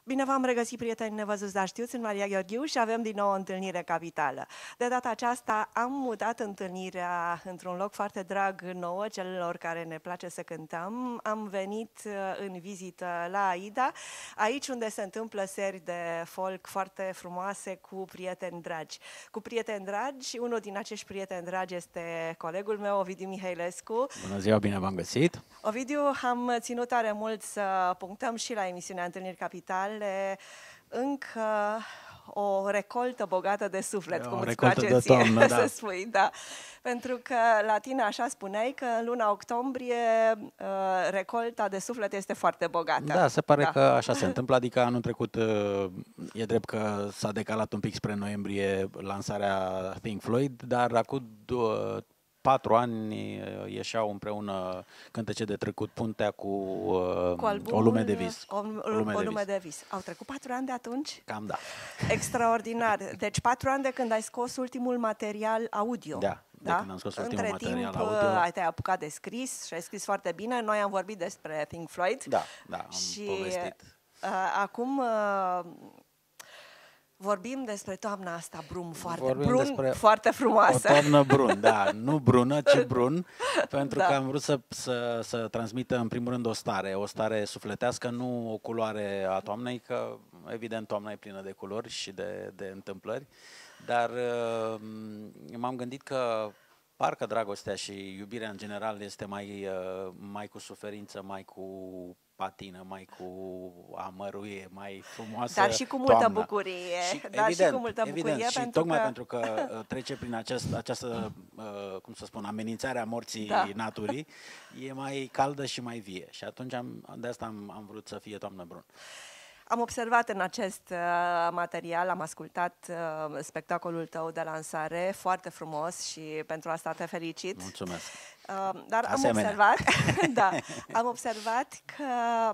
Bine v-am regăsit, prieteni nevăzuți, dar știuți, sunt Maria Gheorghiu și avem din nou o întâlnire capitală. De data aceasta am mutat întâlnirea într-un loc foarte drag nouă, celor care ne place să cântăm. Am venit în vizită la AIDA, aici unde se întâmplă serii de folk foarte frumoase cu prieteni dragi. Cu prieteni dragi, unul din acești prieteni dragi este colegul meu, Ovidiu Mihailescu. Bună ziua, bine v-am găsit! Ovidiu, am ținut tare mult să punctăm și la emisiunea Întâlniri Capitale încă o recoltă bogată de suflet, cum îți place ție să spui, da. Pentru că la tine așa spuneai că în luna octombrie recolta de suflet este foarte bogată. Da, se pare că așa se întâmplă, adică anul trecut e drept că s-a decalat un pic spre noiembrie lansarea Pink Floyd, dar acum 4 ani ieșeau împreună Cântece de trecut puntea cu O lume de vis. O lume de vis. Au trecut 4 ani de atunci? Cam da. Extraordinar. Deci 4 ani de când ai scos ultimul material audio. Da. Da? Când am scos ultimul Între material timp, audio. te-ai apucat de scris și ai scris foarte bine. Noi am vorbit despre Pink Floyd. Da, am povestit. Acum vorbim despre toamna asta foarte frumoasă. O toamnă brun, da, nu brună, ci brun, pentru că am vrut să transmită în primul rând o stare sufletească, nu o culoare a toamnei, că evident toamna e plină de culori și de întâmplări, dar m-am gândit că parcă dragostea și iubirea în general este mai cu suferință, mai cu patină, mai cu amăruie, mai frumoasă. Dar și cu multă bucurie. Evident. Și tocmai pentru că trece prin această, cum să spun, amenințare a morții naturii, e mai caldă și mai vie. Și atunci de asta am vrut să fie toamnă brun. Am observat în acest material, am ascultat spectacolul tău de lansare, foarte frumos și pentru asta te felicit. Mulțumesc. Dar am observat că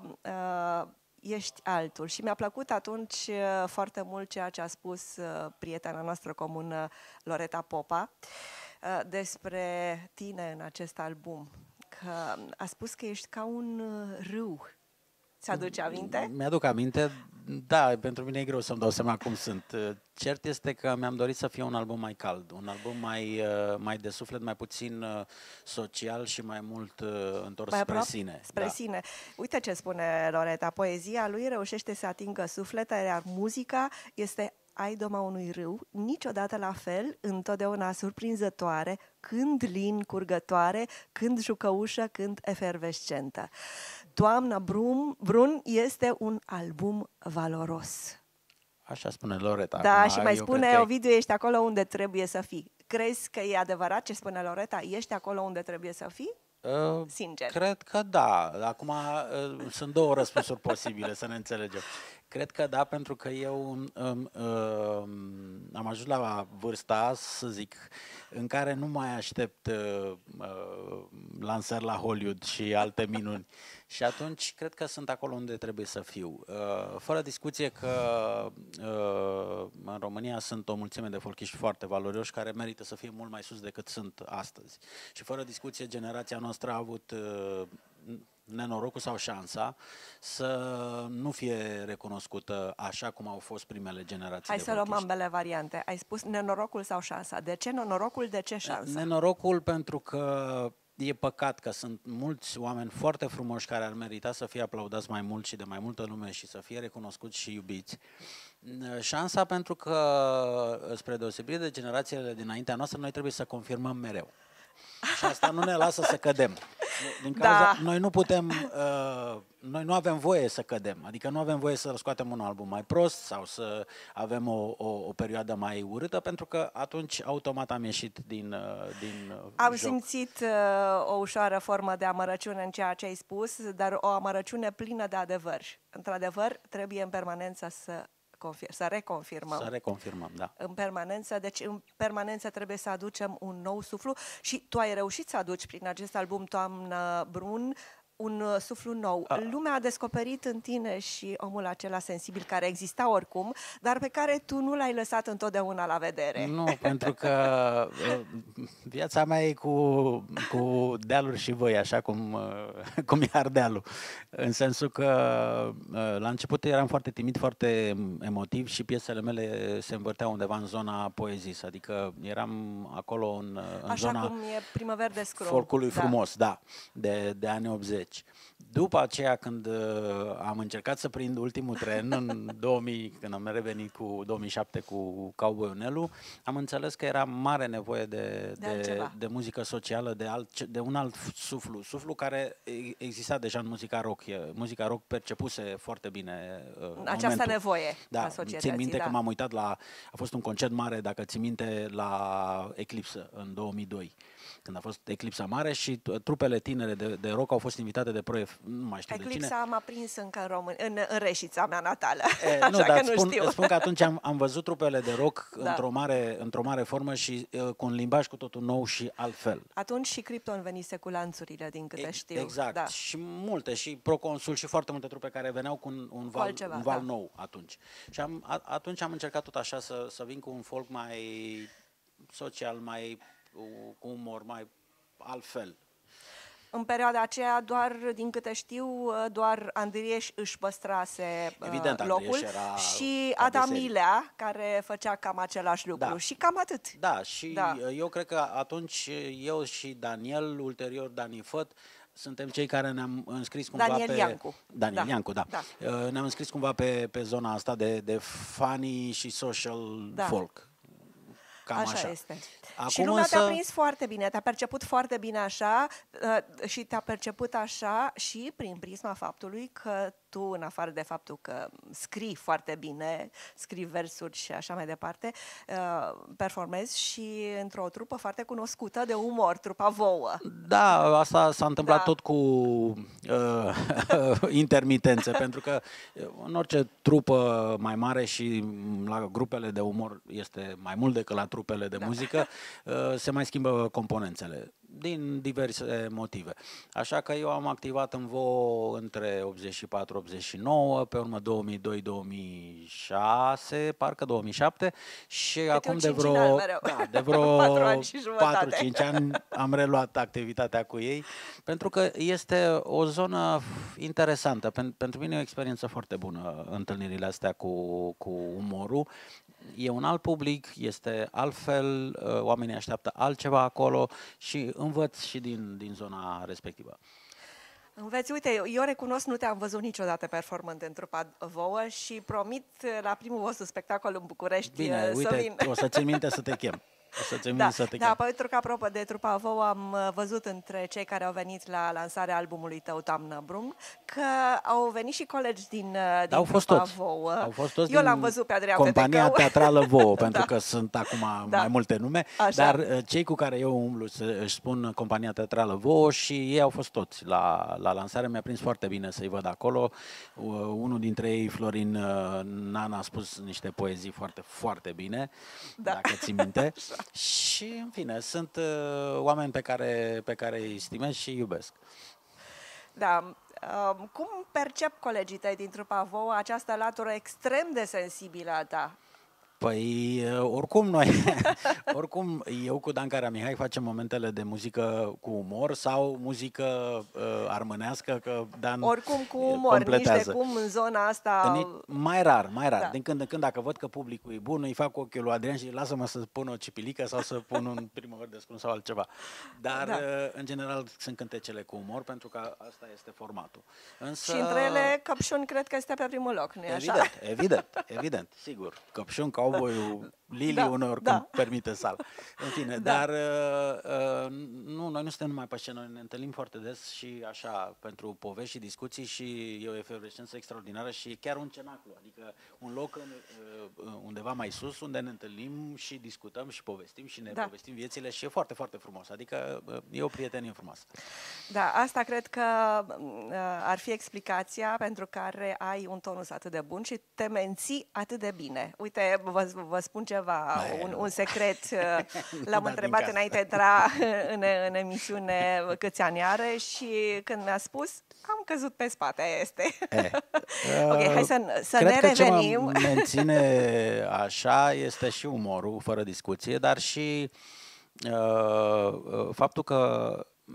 ești altul și mi-a plăcut atunci foarte mult ceea ce a spus prietena noastră comună, Loreta Popa, despre tine în acest album. Că a spus că ești ca un râu. Ți-aduce aminte? Mi-aduc aminte, da, pentru mine e greu să-mi dau seama cum sunt. Cert este că mi-am dorit să fie un album mai cald, un album mai de suflet, mai puțin social și mai mult întors spre sine. Spre sine. Uite ce spune Loreta, poezia lui reușește să atingă sufletele, iar muzica este aidoma unui râu, niciodată la fel, întotdeauna surprinzătoare, când lin curgătoare, când jucăușă, când efervescentă. Toamna Brun este un album valoros. Așa spune Loreta. Da, acum, și mai spune Ovidiu, ești acolo unde trebuie să fii. Crezi că e adevărat ce spune Loreta? Ești acolo unde trebuie să fii? Sincer. Cred că da. Acum sunt două răspunsuri posibile, să ne înțelegem. Cred că da, pentru că eu am ajuns la vârsta, să zic, în care nu mai aștept lansări la Hollywood și alte minuni. Și atunci cred că sunt acolo unde trebuie să fiu. Fără discuție că în România sunt o mulțime de folchiști foarte valoroși care merită să fie mult mai sus decât sunt astăzi. Și fără discuție generația noastră a avut nenorocul sau șansa să nu fie recunoscută așa cum au fost primele generații. Hai să luăm ambele variante. Ai spus nenorocul sau șansa. De ce nenorocul, de ce șansa? Nenorocul pentru că e păcat că sunt mulți oameni foarte frumoși care ar merita să fie aplaudați mai mult și de mai multă lume și să fie recunoscuți și iubiți. Șansa pentru că, spre deosebire de generațiile dinaintea noastră, noi trebuie să confirmăm mereu. Și asta nu ne lasă să cădem. Din cauza, noi nu putem, noi nu avem voie să cădem. Adică nu avem voie să scoatem un album mai prost sau să avem o perioadă mai urâtă, pentru că atunci automat am ieșit din Am joc. simțit o ușoară formă de amărăciune în ceea ce ai spus, dar o amărăciune plină de adevăr. Într-adevăr, trebuie în permanență să reconfirmăm. Să reconfirmăm, da. În permanență, deci în permanență trebuie să aducem un nou suflu și tu ai reușit să aduci prin acest album Toamnă Brun un suflu nou. Lumea a descoperit în tine și omul acela sensibil care exista oricum, dar pe care tu nu l-ai lăsat întotdeauna la vedere. Nu, pentru că viața mea e cu dealuri și văi, așa cum e Ardealul. În sensul că la început eram foarte timid, foarte emotiv și piesele mele se învârteau undeva în zona poeziei, adică eram acolo în Așa zona cum e Primăver de Scrum. folcului frumos, da, de anii 80. După aceea, când am încercat să prind ultimul tren în 2000, când am revenit cu 2007 cu Cowboy Nelu, am înțeles că era mare nevoie de muzică socială, de un alt suflu care exista deja în muzica rock. Muzica rock percepuse foarte bine această momentul. Nevoie da, a societății. Țin minte că m-am uitat a fost un concert mare, dacă ții minte, la Eclipsă în 2002. Când a fost Eclipsa mare și trupele tinere de rock au fost invitate de Pro-F, nu mai știu Eclipsa de cine. m-a prins încă în Reșița mea natală, Spun că atunci am văzut trupele de rock într-o mare formă și cu un limbaj cu totul nou și altfel. Atunci și Krypton venise cu lanțurile, din câte știu. Exact, da. Și multe, și Proconsul și foarte multe trupe care veneau cu un val nou atunci. Și atunci am încercat tot așa să vin cu un folk mai social, mai cu umor, mai altfel. În perioada aceea, doar din câte știu, doar Andrieș își păstrase locul și Adam Ilea, care făcea cam același lucru. Și cam atât. Da, și eu cred că atunci eu și Daniel, ulterior Dani Făt, suntem cei care ne-am înscris cumva Daniel Iancu, da. Ne-am înscris cumva pe zona asta de funny și social folk. Așa este. Și lumea te-a prins foarte bine, te-a perceput foarte bine așa și te-a perceput așa și prin prisma faptului că tu, în afară de faptul că scrii foarte bine, scrii versuri și așa mai departe, performezi și într-o trupă foarte cunoscută de umor, trupa Vouă. Da, asta s-a întâmplat tot cu intermitențe, pentru că în orice trupă mai mare și la grupele de umor este mai mult decât la trupele de muzică, se mai schimbă componențele din diverse motive. Așa că eu am activat în VO între 84-89, pe urmă 2002-2006, parcă 2007 și acum de vreo 4-5 ani am reluat activitatea cu ei, pentru că este o zonă interesantă. Pentru mine e o experiență foarte bună întâlnirile astea cu umorul. E un alt public, este altfel, oamenii așteaptă altceva acolo și învăț și din zona respectivă. Înveți, uite, eu recunosc, nu te-am văzut niciodată performând în trupa Vouă și promit la primul vostru spectacol în București Bine, uite, să vin. O să țin minte să te chem. Pentru că, apropo de trupa Vouă, am văzut între cei care au venit la lansarea albumului tău, Toamnă Brum, că au venit și colegi din trupa Vouă. Au fost toți. Eu l-am văzut pe Adrian Compania Petecău. Teatrală Vouă, pentru că sunt acum mai multe nume, dar cei cu care eu umblu își spun Compania Teatrală Vouă și ei au fost toți la lansare. Mi-a prins foarte bine să-i văd acolo. Unul dintre ei, Florin Nana, a spus niște poezii foarte, foarte bine, dacă ții minte. Și, în fine, sunt oameni pe care îi stimez și iubesc. Da. Cum percep colegii tăi din trupa Vouă această latură extrem de sensibilă a ta? Păi, oricum eu cu Dan Caramihai facem momentele de muzică cu umor sau muzică armânească, că Dan oricum cu umor, completează. Nici de cum în zona asta... Mai rar. Da. Din când în când, dacă văd că publicul e bun, îi fac ochiul lui Adrian și lasă-mă să pun o cipilică sau să pun un Primăver de Scrum sau altceva. Dar, în general, sunt cântecele cu umor, pentru că asta este formatul. Însă... Și între ele, Căpșun cred că este pe primul loc, nu-i așa? Evident, sigur. Căpșun, Cowboy-ul, Lili uneori când permite sala. În fine, dar noi nu suntem numai pe scenă, noi ne întâlnim foarte des și așa pentru povești și discuții și e o efervescență extraordinară și e chiar un cenaclu, adică un loc undeva mai sus unde ne întâlnim și discutăm și povestim și ne povestim viețile și e foarte, foarte frumos, adică e o prietenie frumoasă. Da, asta cred că ar fi explicația pentru care ai un tonus atât de bun și te menții atât de bine. Uite, vă spun ceva ceva, Nu. un secret. L-am Da, întrebat din înainte de a intra în emisiune câți ani are și când mi-a spus, am căzut pe spate, aia este. Ok, hai să Cred ne că ce revenim. mă menține așa este și umorul, fără discuție, dar și faptul că,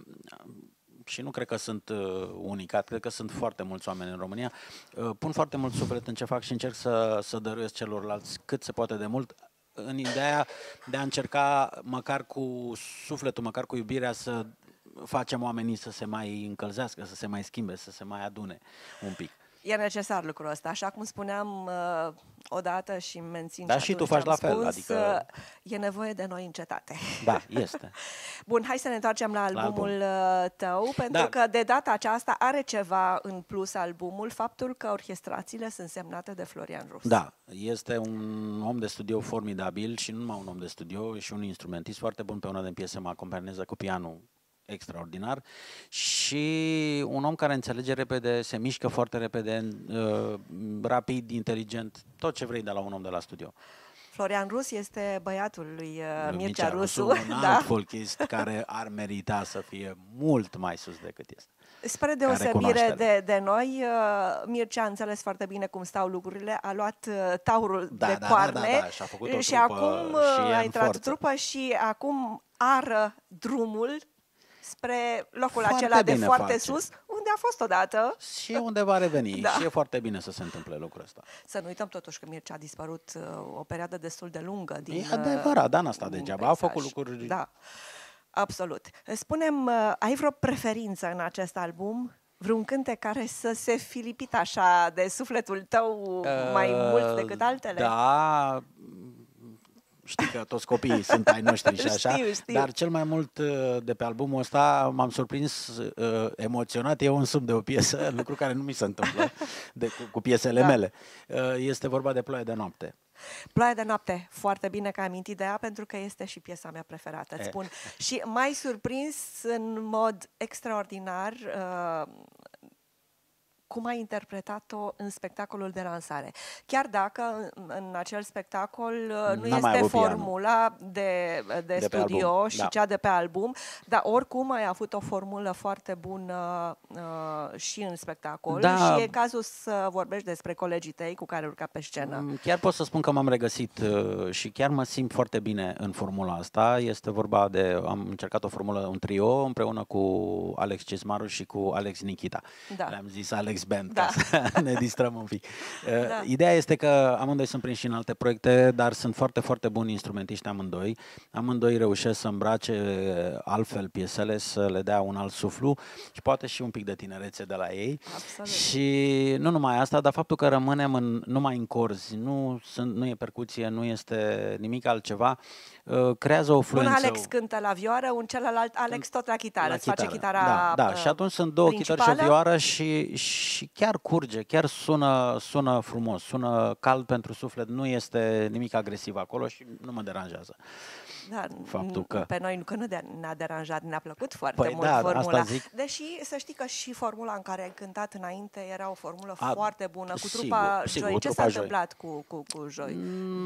și nu cred că sunt unicat, cred că sunt foarte mulți oameni în România, pun foarte mult suflet în ce fac și încerc să dăruiesc celorlalți cât se poate de mult, în ideea de a încerca măcar cu sufletul, măcar cu iubirea să facem oamenii să se mai încălzească, să se mai schimbe, să se mai adune un pic. E necesar lucrul ăsta, așa cum spuneam odată și mențin. Da, și tu faci la fel, spus, adică... E nevoie de noi în cetate. Da, este. Bun, hai să ne întoarcem la albumul tău, pentru că de data aceasta are ceva în plus albumul, faptul că orchestrațiile sunt semnate de Florian Rus. Da, este un om de studio formidabil și nu numai un om de studio, și un instrumentist foarte bun. Pe una din piese mă acompanează cu pianul extraordinar și un om care înțelege repede, se mișcă foarte repede, rapid, inteligent, tot ce vrei de la un om de la studio. Florian Rus este băiatul lui Mircea Rusu. Un alt folchist care ar merita să fie mult mai sus decât este. Spre deosebire de noi, Mircea a înțeles foarte bine cum stau lucrurile, a luat taurul de coarne și a făcut o și trupă acum și a în intrat forță. trupă și acum ară drumul spre locul Foarte acela de bine foarte face. sus, unde a fost odată. Și unde va reveni. Da. Și e foarte bine să se întâmple lucrul ăsta. Să nu uităm totuși că Mircea a dispărut o perioadă destul de lungă din E adevărat, dar n-asta degeaba. A făcut lucruri... Da, absolut. Spune-mi, ai vreo preferință în acest album? Vreun cântec care să se filipite așa de sufletul tău mai mult decât altele? Da, știi că toți copiii sunt ai noștri și așa, știu. dar cel mai mult de pe albumul ăsta m-am surprins emoționat, eu însumi de o piesă, lucru care nu mi se întâmplă cu piesele mele. Este vorba de Ploaie de noapte. Ploaie de noapte, foarte bine că ai amintit de ea, pentru că este și piesa mea preferată, îți spun. Și m-ai surprins în mod extraordinar cum ai interpretat-o în spectacolul de lansare. Chiar dacă în acel spectacol nu este formula de studio și cea de pe album, dar oricum ai avut o formulă foarte bună și în spectacol și e cazul să vorbești despre colegii tăi cu care urca pe scenă. Chiar pot să spun că m-am regăsit și chiar mă simt foarte bine în formula asta. Este vorba de, am încercat o formulă, un trio împreună cu Alex Cesmaru și cu Alex Nikita. Da. Le-am zis Alex Band, ca să ne distrăm un pic. Ideea este că amândoi sunt prinși în alte proiecte, dar sunt foarte, foarte buni instrumentiști amândoi. Amândoi reușesc să îmbrace altfel piesele, să le dea un alt suflu și poate și un pic de tinerețe de la ei. Absolut. Și nu numai asta, dar faptul că rămânem numai în corzi, nu e percuție, nu este nimic altceva, creează o fluență. Un Alex cântă la vioară, un celălalt Alex tot la chitară. Îți face chitara da, și atunci sunt două chitări și o vioară și chiar curge, chiar sună frumos, sună cald pentru suflet, nu este nimic agresiv acolo și nu mă deranjează. Da, faptul că... Pe noi nu ne-a deranjat, ne-a plăcut foarte mult formula. Asta zic. Deși să știi că și formula în care ai cântat înainte era o formulă foarte bună, cu trupa sigur, Joi. Ce s-a întâmplat cu Joi?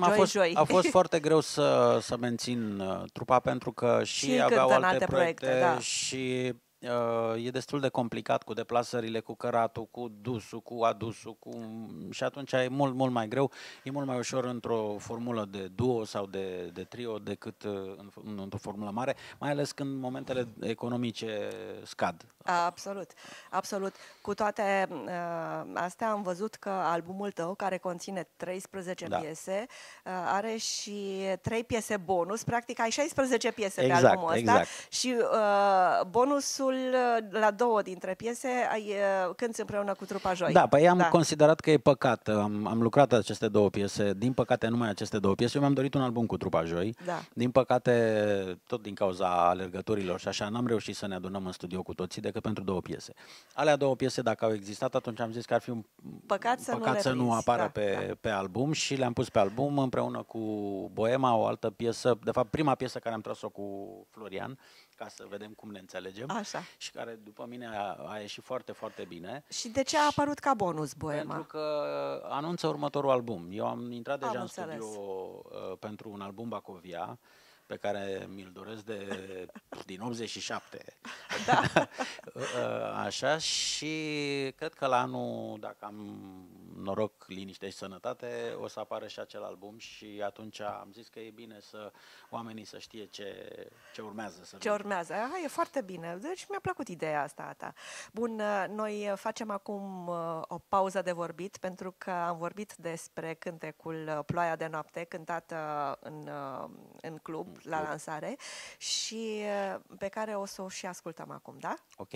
A fost foarte greu să mențin trupa pentru că și aveau alte proiecte și e destul de complicat cu deplasările, cu căratul, cu dusul, cu adusul, și atunci e mult, mult mai greu. E mult mai ușor într-o formulă de duo sau de trio decât într-o formulă mare, mai ales când momentele economice scad. Absolut, absolut. Cu toate astea am văzut că albumul tău, care conține 13 piese, are și 3 piese bonus. Practic ai 16 piese pe albumul ăsta și bonusul la 2 dintre piese cânti împreună cu trupa Joi. Da, păi am considerat că e păcat. Am lucrat aceste 2 piese, din păcate numai aceste 2 piese. Eu mi-am dorit un album cu trupa Joi. Da. Din păcate, tot din cauza alergătorilor și așa, n-am reușit să ne adunăm în studio cu toții decât pentru 2 piese. Alea 2 piese, dacă au existat, atunci am zis că ar fi un păcat să nu apară pe album și le-am pus pe album împreună cu Boema, o altă piesă, de fapt prima piesă care am tras-o cu Florian, ca să vedem cum ne înțelegem. Așa. Și care, după mine, a ieșit foarte, foarte bine. Și de ce a apărut ca bonus Boema? Pentru că anunță următorul album. Eu am intrat deja Am în înțeles. studio pentru un album Bacovia, pe care mi-l doresc din 87. Da. Așa, și cred că la anul, dacă am noroc, liniște și sănătate, o să apară și acel album și atunci am zis că e bine să oamenii să știe ce urmează. Ce urmează. Aha, e foarte bine. Deci mi-a plăcut ideea asta a ta. Bun, noi facem acum o pauză de vorbit, pentru că am vorbit despre cântecul Ploaia de noapte, cântat în club, la lansare, și pe care o să o și ascultăm acum, da? Ok.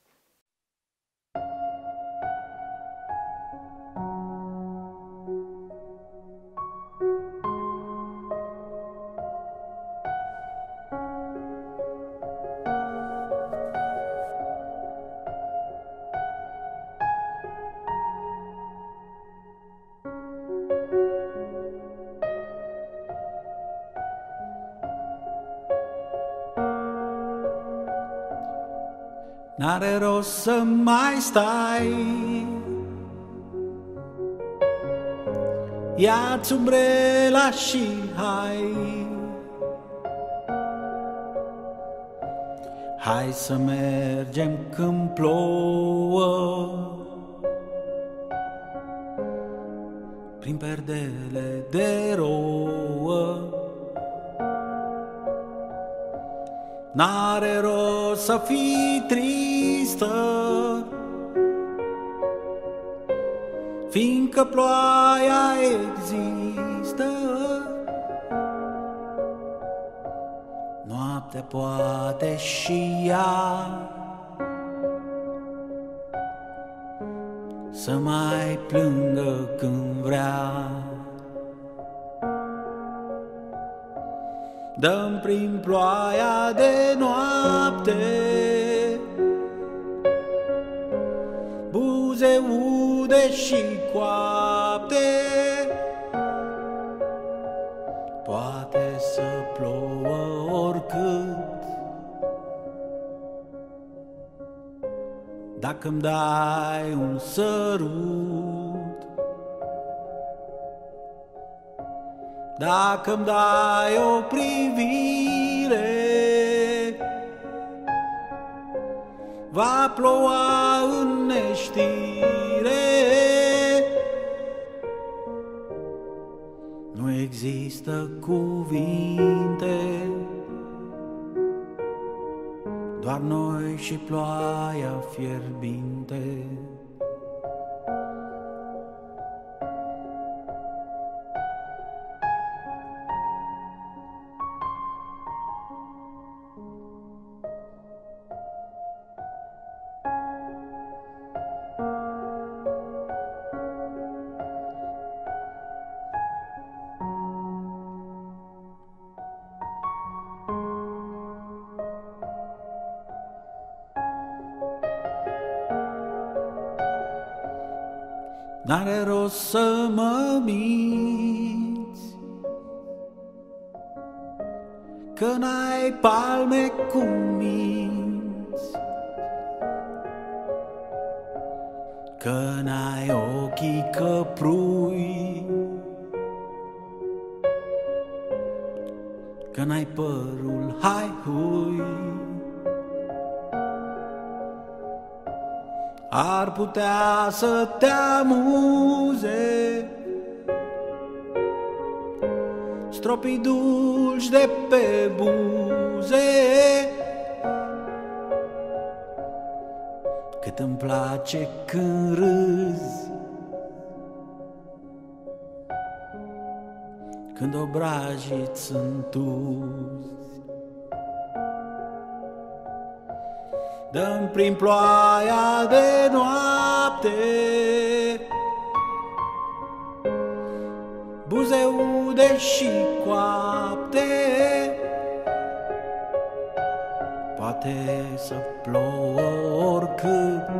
N-are rost să mai stai, ia-ți umbrela și hai, hai să mergem când plouă, prin perdele de rouă. N-are rost să fii tristă, fiindcă ploaia există. Noaptea poate și ea să mai plângă când vrea. Dăm prin ploaia de noapte buze ude și coapte. Poate să plouă oricât, dacă-mi dai un sărut. Dacă-mi dai o privire, va ploua în neștire. Nu există cuvinte, doar noi și ploaia fierbinte. N-are rost să mă minți, că n-ai palme cu minți, că n-ai ochii căprui, că n-ai părul hai-hui. Ar putea să te amuze stropii dulci de pe buze, cât îmi place când râzi, când obrajii-ți sunt tuzi. Dăm prin ploaia de noapte buze ude și coapte. Poate să plouă oricât,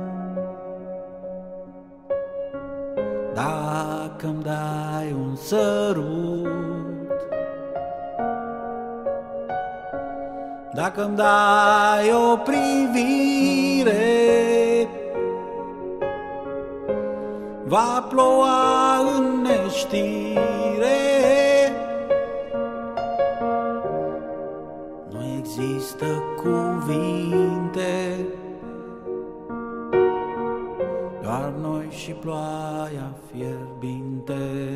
dacă-mi dai un sărut. Dacă-mi dai o privire, va ploua în neștire. Nu există cuvinte, doar noi și ploaia fierbinte.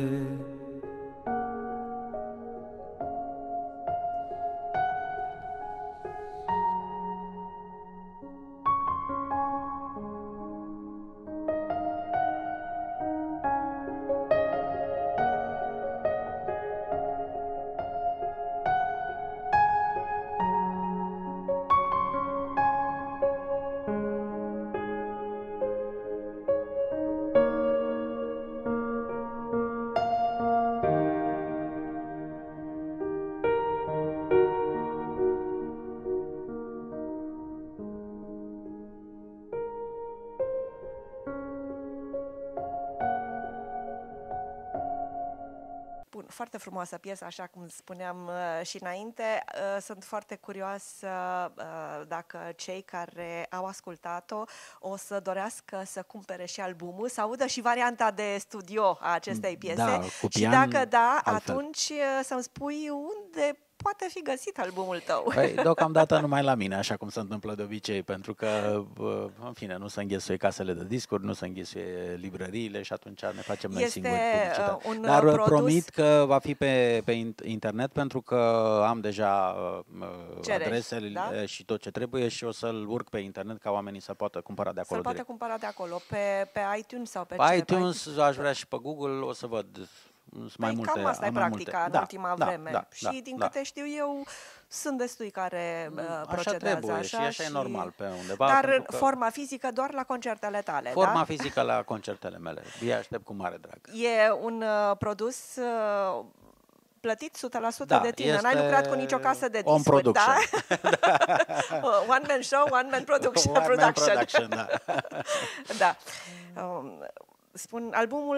Bun, foarte frumoasă piesă, așa cum spuneam și înainte. Sunt foarte curioasă dacă cei care au ascultat-o o să dorească să cumpere și albumul, să audă și varianta de studio a acestei piese. Da, cu și pian, dacă da, altfel. atunci să-mi spui unde poate fi găsit albumul tău. Păi, deocamdată numai la mine, așa cum se întâmplă de obicei, pentru că, în fine, nu se înghesuie casele de discuri, nu se înghesuie librăriile și atunci ne facem noi singuri publicitate. Un Dar produs... promit că va fi pe internet, pentru că am deja adresele, da? și tot ce trebuie și o să-l urc pe internet ca oamenii să poată cumpăra de acolo Să-l poate direct. cumpăra de acolo, pe iTunes sau pe Pe ce? iTunes, aș vrea și pe Google, o să văd. Mai multe, cam asta e mai practica multe. în ultima vreme. Da, Și din câte știu eu, sunt destui care procedează așa. Și așa e normal pe undeva. Dar că forma fizică doar la concertele tale, forma da? fizică la concertele mele. Îi aștept cu mare drag. E un produs plătit 100% Da, de tine. N-ai este lucrat cu nicio casă de on discuri, production. da? One man show, one man production. One man production, da. Da. Spun, albumul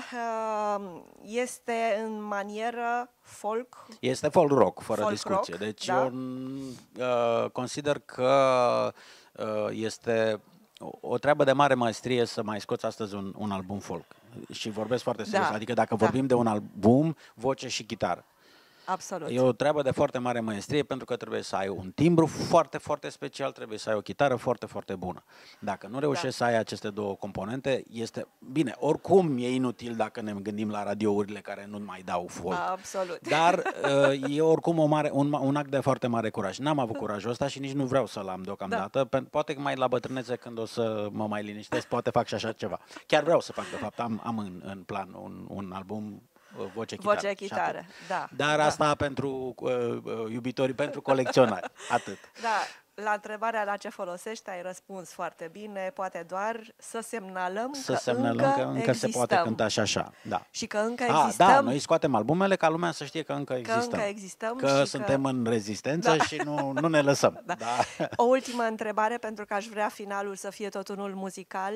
este în manieră folk? Este folk rock, fără Folk discuție. rock, Deci da. eu consider că este o treabă de mare maestrie să mai scoți astăzi un album folk. Și vorbesc foarte serios. Da, Adică dacă da. vorbim de un album, voce și chitară. Absolut. E o treabă de foarte mare maestrie, pentru că trebuie să ai un timbru foarte, foarte special, trebuie să ai o chitară foarte, foarte bună. Dacă nu reușești să ai aceste două componente, este bine. Oricum e inutil dacă ne gândim la radiourile care nu mai dau folk. Absolut. Dar e oricum un act de foarte mare curaj. N-am avut curajul ăsta și nici nu vreau să-l am deocamdată. Da. Poate că mai la bătrânețe, când o să mă mai liniștesc, poate fac și așa ceva. Chiar vreau să fac, de fapt. Am în plan un album voce-chitară. Voce-chitară, da. Dar asta pentru iubitorii, pentru colecționari. Atât. Da, la întrebarea la ce folosești ai răspuns foarte bine, poate doar să semnalăm că încă se poate cânta și așa. Da. Și că încă existăm. Da, noi scoatem albumele ca lumea să știe că încă existăm. Că încă existăm că și suntem în rezistență și nu ne lăsăm. Da. Da. O ultimă întrebare, pentru că aș vrea finalul să fie tot unul muzical.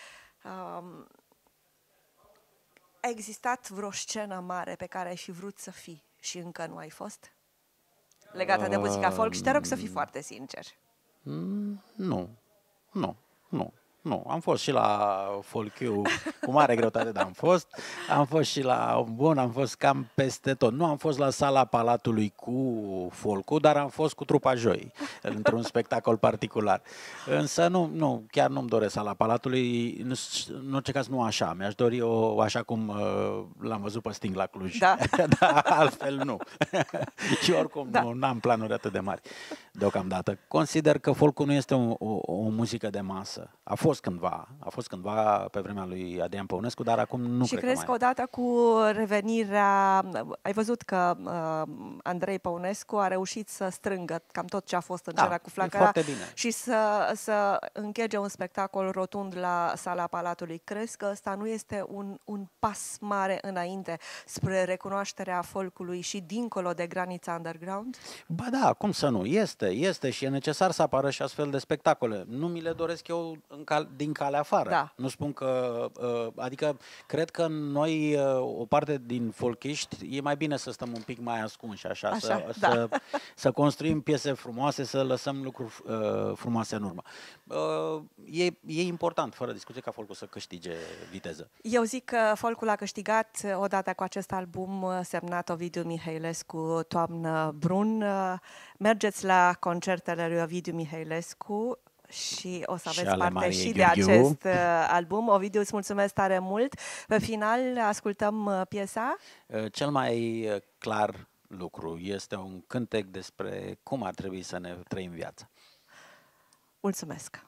A existat vreo scenă mare pe care ai fi vrut să fii și încă nu ai fost? Legată de muzica folk? Și te rog să fii foarte sincer. Nu. Am fost și la Folkiu cu mare greutate, dar am fost și la Bun, am fost cam peste tot. Nu am fost la Sala Palatului cu folcul, dar am fost cu Trupa Joi, într-un spectacol particular. Însă chiar nu-mi doresc Sala Palatului, în orice caz nu așa. Mi-aș dori așa cum l-am văzut pe Sting la Cluj. Da. Dar altfel nu. Și oricum nu am planuri atât de mari deocamdată. Consider că folcul nu este o muzică de masă. A fost cândva pe vremea lui Adrian Păunescu, dar acum nu și cred că crezi că odată cu revenirea, ai văzut că Andrei Păunescu a reușit să strângă cam tot ce a fost în Cera cu Flacăra și să închege un spectacol rotund la Sala Palatului. Crezi că ăsta nu este un pas mare înainte spre recunoașterea folcului și dincolo de granița underground? Ba da, cum să nu? Este și e necesar să apară și astfel de spectacole. Nu mi le doresc eu din calea afară. Da. Nu spun că... Adică, cred că noi, o parte din folchiști, e mai bine să stăm un pic mai ascunși, așa să construim piese frumoase, să lăsăm lucruri frumoase în urmă. E important, fără discuție, ca folcul să câștige viteză. Eu zic că folcul a câștigat odată cu acest album semnat Ovidiu Mihailescu, Toamnă Brun. Mergeți la concertele lui Ovidiu Mihailescu și o să aveți parte și de acest album. Ovidiu, îți mulțumesc tare mult. Pe final, ascultăm piesa? Cel mai clar lucru este un cântec despre cum ar trebui să ne trăim viața. Mulțumesc!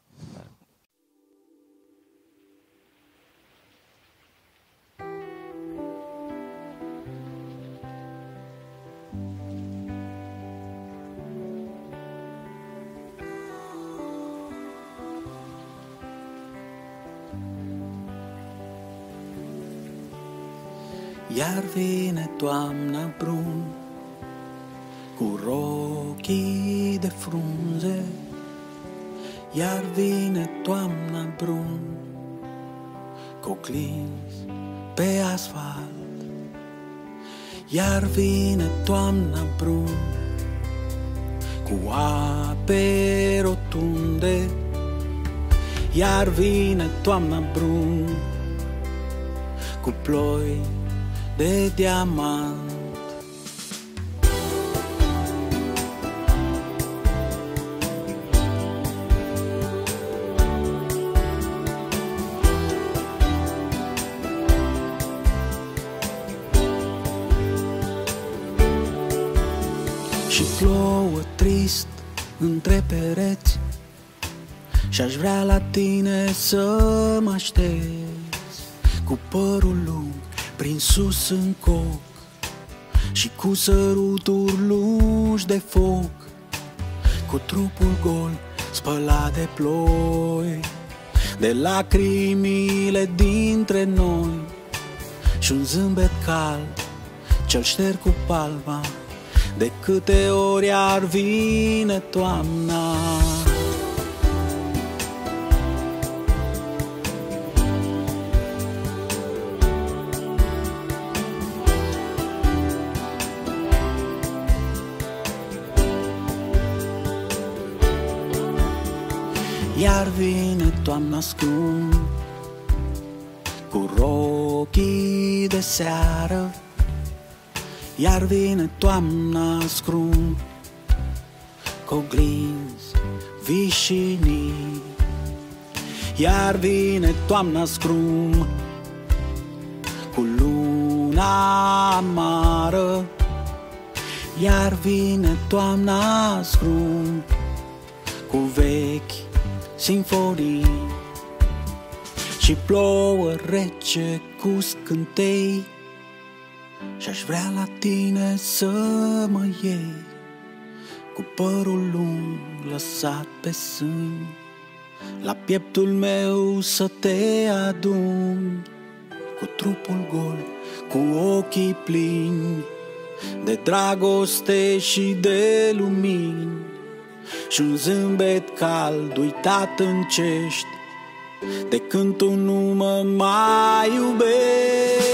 Iar vine toamna brun cu rochii de frunze. Iar vine toamna brun cu oglinzi pe asfalt. Iar vine toamna brun cu ape rotunde. Iar vine toamna brun cu ploi de diamant. Și plouă trist între pereți și-aș vrea la tine să mă aștepți, cu părul lung prin sus în coc și cu săruturi lungi de foc, cu trupul gol spălat de ploi, de lacrimile dintre noi și un zâmbet cald ce-l șterg cu palma de câte ori ar vine toamna. Iar vine toamna scrum cu rochii de seară. Iar vine toamna scrum cu oglinzi vișinii. Iar vine toamna scrum cu luna amară. Iar vine toamna scrum cu vechi sinfonii și plouă rece cu scântei și-aș vrea la tine să mă iei, cu părul lung lăsat pe sân, la pieptul meu să te adun, cu trupul gol, cu ochii plini de dragoste și de lumini și un zâmbet cald uitat în cești de când tu nu mă mai iubești.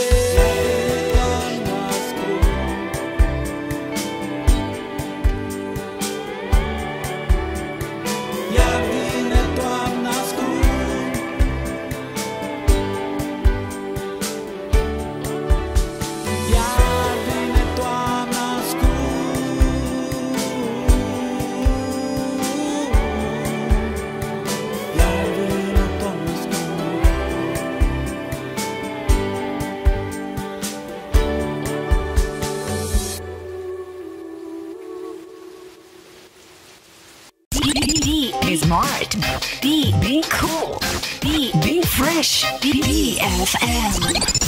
Be smart. Be cool. Be fresh. BFM.